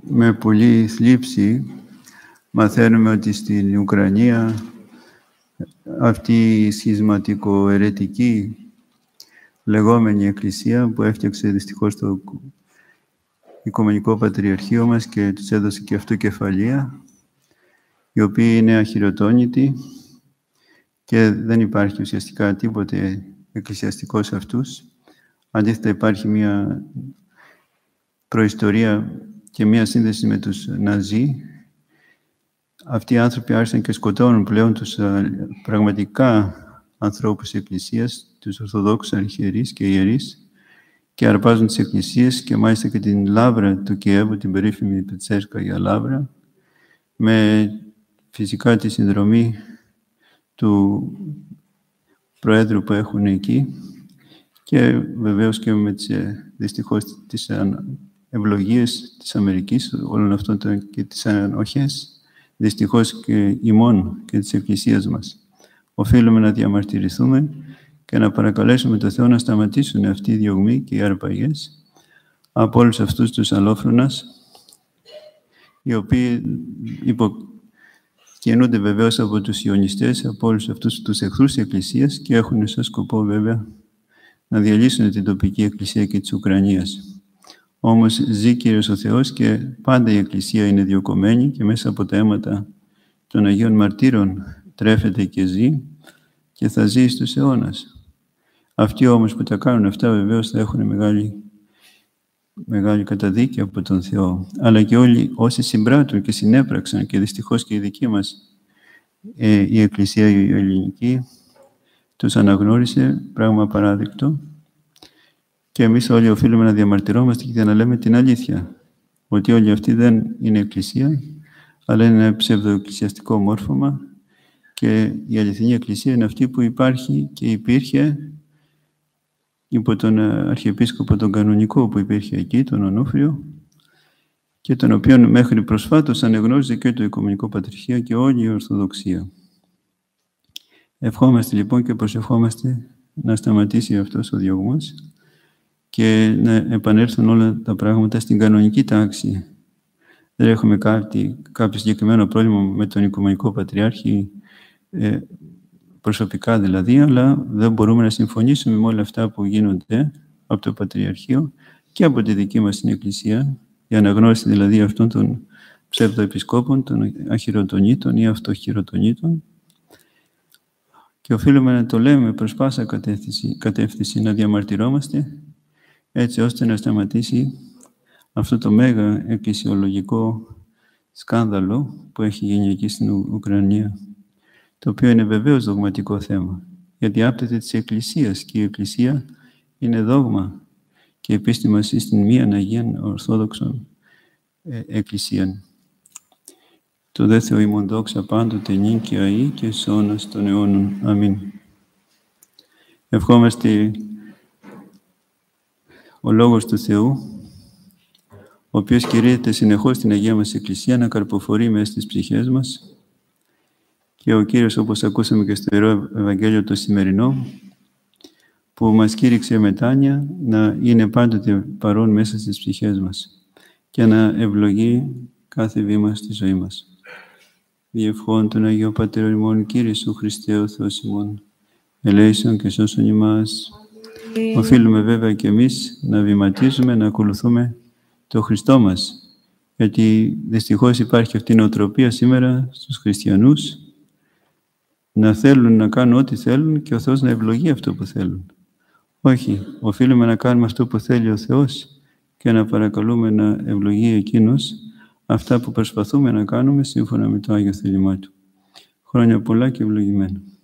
Με πολύ θλίψη μαθαίνουμε ότι στην Ουκρανία αυτή η σχισματικο-αιρετική λεγόμενη εκκλησία που έφτιαξε δυστυχώς το Οικουμενικό Πατριαρχείο μας και τους έδωσε και αυτοκεφαλία, η οποία είναι αχυρωτώνητη και δεν υπάρχει ουσιαστικά τίποτε εκκλησιαστικό σε αυτούς. Αντίθετα υπάρχει μια προϊστορία και μια σύνδεση με τους Ναζί. Αυτοί οι άνθρωποι άρχισαν και σκοτώνουν πλέον τους πραγματικά ανθρώπους της Εκκλησίας, τους Ορθοδόξους αρχιερείς και ιερείς, και αρπάζουν τις εκκλησίες και μάλιστα και την λάβρα του Κιέβου, την περίφημη Πετσέρσκαγια λάβρα, με φυσικά τη συνδρομή του Προέδρου που έχουν εκεί και βεβαίως και με δυστυχώς τις ευλογίες της Αμερικής, όλων αυτών και τις ανοχές, δυστυχώς και ημών και της Εκκλησίας μας. Οφείλουμε να διαμαρτυρηθούμε και να παρακαλέσουμε το Θεό να σταματήσουν αυτοί οι διωγμοί και οι αρπαγές από όλους αυτούς τους αλλόφρονας, οι οποίοι κινούνται βεβαίως από τους Ιωνιστές, από όλους αυτούς τους εχθρούς της Εκκλησίας και έχουν σαν σκοπό βέβαια να διαλύσουν την τοπική Εκκλησία και της Ουκρανίας. Όμως ζει Κύριος ο Θεός και πάντα η Εκκλησία είναι διωκωμένη και μέσα από τα αίματα των Αγίων Μαρτύρων τρέφεται και ζει και θα ζει στους αιώνας. Αυτοί όμως που τα κάνουν αυτά βεβαίως θα έχουν μεγάλη καταδίκη από τον Θεό. Αλλά και όλοι όσοι συμπράττουν και συνέπραξαν και δυστυχώς και η δική μας η Εκκλησία η ελληνική τους αναγνώρισε, πράγμα απαράδεικτο. Και εμείς όλοι οφείλουμε να διαμαρτυρόμαστε και να λέμε την αλήθεια. Ότι όλοι αυτοί δεν είναι Εκκλησία, αλλά είναι ένα ψευδοεκκλησιαστικό μόρφωμα και η αληθινή Εκκλησία είναι αυτή που υπάρχει και υπήρχε υπό τον Αρχιεπίσκοπο τον κανονικό που υπήρχε εκεί, τον Ονούφριο, και τον οποίον μέχρι προσφάτως ανεγνώριζε και το Οικουμενικό Πατριαρχείο και όλη η Ορθοδοξία. Ευχόμαστε λοιπόν και προσευχόμαστε να σταματήσει αυτός ο διωγμός και να επανέλθουν όλα τα πράγματα στην κανονική τάξη. Δεν έχουμε κάποιο συγκεκριμένο πρόβλημα με τον Οικουμενικό Πατριάρχη, προσωπικά δηλαδή, αλλά δεν μπορούμε να συμφωνήσουμε με όλα αυτά που γίνονται από το Πατριαρχείο και από τη δική μας την Εκκλησία, η αναγνώριση δηλαδή αυτών των ψευδοεπισκόπων, των αχυρωτονήτων ή αυτοχυρωτονήτων. Και οφείλουμε να το λέμε προς πάσα κατεύθυνση, να διαμαρτυρόμαστε, έτσι ώστε να σταματήσει αυτό το μέγα εκκλησιολογικό σκάνδαλο που έχει γίνει εκεί στην Ουκρανία, το οποίο είναι βεβαίως δογματικό θέμα, γιατί άπτεται της Εκκλησίας και η Εκκλησία είναι δόγμα και η πίστη μας στην μίαν Αγίαν Ορθόδοξον Εκκλησίαν. Το δε Θεό ημών δόξα πάντοτε νυν και αεί και εις αιώνας των αιώνων. Αμήν. Ευχόμαστε ο Λόγος του Θεού, ο οποίος κηρύττεται συνεχώς στην Αγία μας Εκκλησία, να καρποφορεί μέσα στις ψυχές μας και ο Κύριος, όπως ακούσαμε και στο Ιερό Ευαγγέλιο το σημερινό, που μας κήρυξε μετάνοια, να είναι πάντοτε παρόν μέσα στις ψυχές μας και να ευλογεί κάθε βήμα στη ζωή μας. Διευχών τον Αγίο Πατέρα ημών, Κύριε Σου Χριστέ ο Θεός ημών, ελέησον και σώσον ημάς. Οφείλουμε βέβαια και εμείς να βηματίζουμε, να ακολουθούμε το Χριστό μας, γιατί δυστυχώς υπάρχει αυτή η νοοτροπία σήμερα στους χριστιανούς να θέλουν να κάνουν ό,τι θέλουν και ο Θεός να ευλογεί αυτό που θέλουν. Όχι, οφείλουμε να κάνουμε αυτό που θέλει ο Θεός και να παρακαλούμε να ευλογεί Εκείνος αυτά που προσπαθούμε να κάνουμε σύμφωνα με το Άγιο θέλημά Του. Χρόνια πολλά και ευλογημένα.